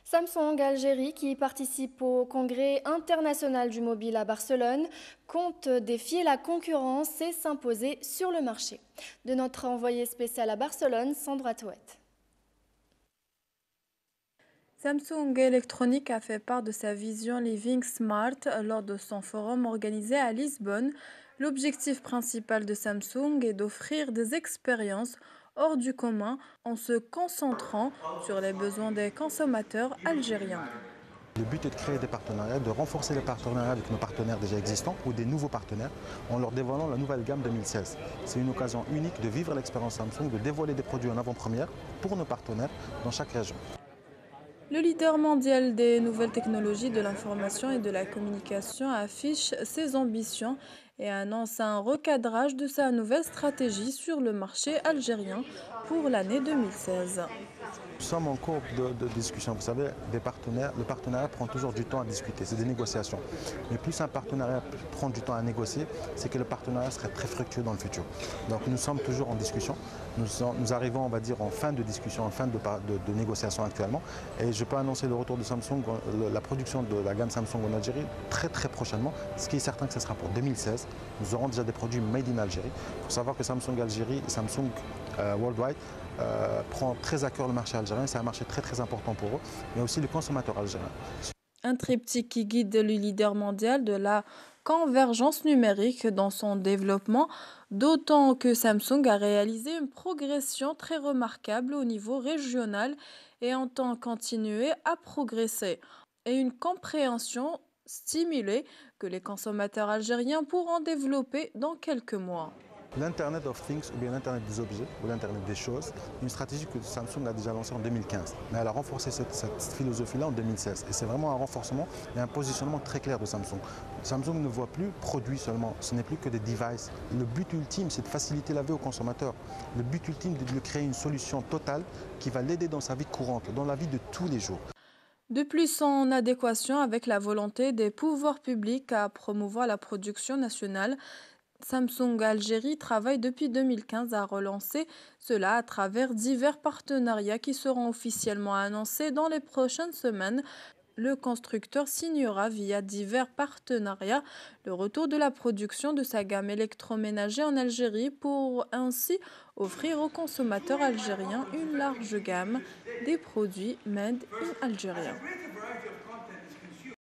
Samsung Algérie, qui participe au Congrès international du mobile à Barcelone, compte défier la concurrence et s'imposer sur le marché. De notre envoyé spécial à Barcelone, Sandra Touet. Samsung Electronics a fait part de sa vision Living Smart lors de son forum organisé à Lisbonne. L'objectif principal de Samsung est d'offrir des expériences hors du commun en se concentrant sur les besoins des consommateurs algériens. Le but est de créer des partenariats, de renforcer les partenariats avec nos partenaires déjà existants ou des nouveaux partenaires en leur dévoilant la nouvelle gamme 2016. C'est une occasion unique de vivre l'expérience Samsung, de dévoiler des produits en avant-première pour nos partenaires dans chaque région. Le leader mondial des nouvelles technologies de l'information et de la communication affiche ses ambitions et annonce un recadrage de sa nouvelle stratégie sur le marché algérien pour l'année 2016. Nous sommes en cours de discussion. Vous savez, le partenariat prend toujours du temps à discuter, c'est des négociations. Mais plus un partenariat prend du temps à négocier, c'est que le partenariat serait très fructueux dans le futur. Donc nous sommes toujours en discussion. Nous arrivons, on va dire, en fin de discussion, en fin de négociation actuellement. Et je peux annoncer le retour de Samsung, la production de la gamme Samsung en Algérie très très prochainement. Ce qui est certain que ce sera pour 2016. Nous aurons déjà des produits made in Algérie. Il faut savoir que Samsung Algérie et Samsung Worldwide prend très à cœur le marché algérien. C'est un marché très très important pour eux, mais aussi le consommateur algérien. Un triptyque qui guide le leader mondial de la convergence numérique dans son développement, d'autant que Samsung a réalisé une progression très remarquable au niveau régional et entend continuer à progresser, et une compréhension stimulée que les consommateurs algériens pourront développer dans quelques mois. L'Internet of Things ou bien l'Internet des objets ou l'Internet des choses, une stratégie que Samsung a déjà lancée en 2015. Mais elle a renforcé cette philosophie-là en 2016. Et c'est vraiment un renforcement et un positionnement très clair de Samsung. Samsung ne voit plus produits seulement, ce n'est plus que des devices. Le but ultime, c'est de faciliter la vie au consommateur. Le but ultime, c'est de lui créer une solution totale qui va l'aider dans sa vie courante, dans la vie de tous les jours. De plus, en adéquation avec la volonté des pouvoirs publics à promouvoir la production nationale, Samsung Algérie travaille depuis 2015 à relancer cela à travers divers partenariats qui seront officiellement annoncés dans les prochaines semaines. Le constructeur signera via divers partenariats le retour de la production de sa gamme électroménager en Algérie pour ainsi offrir aux consommateurs algériens une large gamme des produits made in Algérien.